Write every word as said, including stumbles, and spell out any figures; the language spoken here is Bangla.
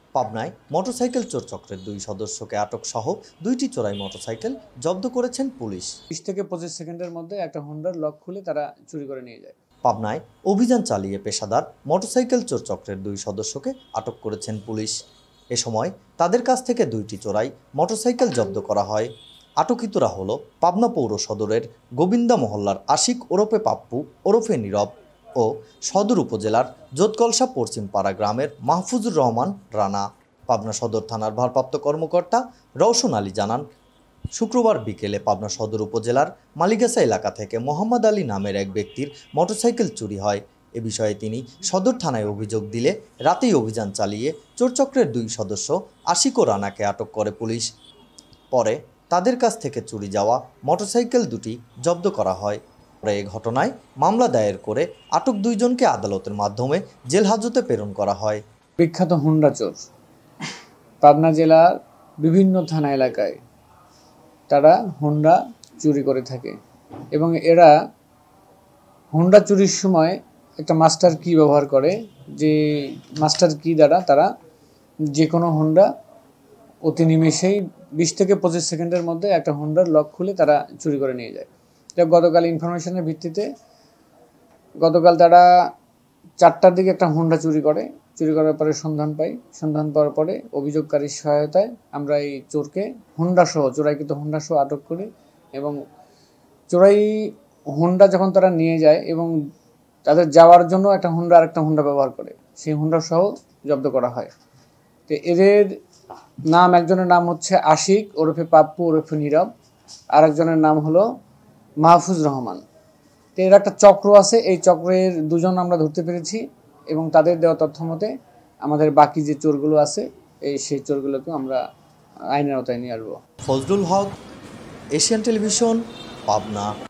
পাবনায় মোটরসাইকেল চোর চক্রের দুই সদস্যকে আটক সহ দুইটি চোরাই মোটরসাইকেল জব্দ করেছেন পুলিশ। বিশ থেকে পঁচিশ সেকেন্ডের মধ্যে একটা হোন্ডার লক খুলে তারা চুরি করে নিয়ে যায়। পাবনায় অভিযান চালিয়ে পেশাদার মোটরসাইকেল চোর চক্রের দুই সদস্যকে আটক করেছেন পুলিশ। এ সময় তাদের কাছ থেকে দুইটি চোরাই মোটরসাইকেল জব্দ করা হয়। আটকিতরা হলো পাবনা পৌর সদরের গোবিন্দা মহল্লার আশিক ওরফে পাপ্পু ওরফে নীরব ও সদর উপজেলার যোতকলসা পশ্চিম পাড়া গ্রামের মাহফুজুর রহমান রানা। পাবনা সদর থানার ভারপ্রাপ্ত কর্মকর্তা রওশন আলী জানান, শুক্রবার বিকেলে পাবনা সদর উপজেলার মালিগাছা এলাকা থেকে মোহাম্মদ আলী নামের এক ব্যক্তির মোটরসাইকেল চুরি হয়। এ বিষয়ে তিনি সদর থানায় অভিযোগ দিলে রাতেই অভিযান চালিয়ে চোরচক্রের দুই সদস্য আশিক ও রানাকে আটক করে পুলিশ। পরে তাদের কাছ থেকে চুরি যাওয়া মোটরসাইকেল দুটি জব্দ করা হয়। পরে এ ঘটনায় মামলা দায়ের করে আটক দুইজনকে আদালতের মাধ্যমে জেল হাজতে প্রেরণ করা হয়। বিখ্যাত হোন্ডা চোর পাবনা জেলার বিভিন্ন থানা এলাকায় তারা হোন্ডা চুরি করে থাকে এবং এরা হোন্ডা চুরির সময় একটা মাস্টার কি ব্যবহার করে, যে মাস্টার কি দ্বারা তারা যে কোনো হোন্ডা অতি নিমেষেই বিশ থেকে পঁচিশ সেকেন্ডের মধ্যে একটা হোন্ডার লক খুলে তারা চুরি করে নিয়ে যায়। তো গতকাল ইনফরমেশনের ভিত্তিতে গতকাল তারা চারটার দিকে একটা হোন্ডা চুরি করে চুরি করার পরে সন্ধান পাই। সন্ধান পাওয়ার পরে অভিযোগকারীর সহায়তায় আমরা এই চোরকে হোন্ডা সহ চোরাইকৃত হোন্ডা সহ আটক করি এবং চোরাই হোন্ডা যখন তারা নিয়ে যায় এবং তাদের যাওয়ার জন্য একটা হোন্ডা আরেকটা হোন্ডা ব্যবহার করে, সেই হোন্ডা সহ জব্দ করা হয়। তো এদের নাম, একজনের নাম হচ্ছে আশিক ওরফে পাপ্পু ওরফে নীরব, আর একজনের নাম হলো মাহফুজ রহমান। তো এর একটা চক্র আছে, এই চক্রের দুজন আমরা ধরতে পেরেছি এবং তাদের দেওয়া তথ্য মতে আমাদের বাকি যে চোরগুলো আছে এই সেই চোরগুলোকেও আমরা আইনের আওতায় নিয়ে আসবো। Fazlul Haq, Asian television, Pabna.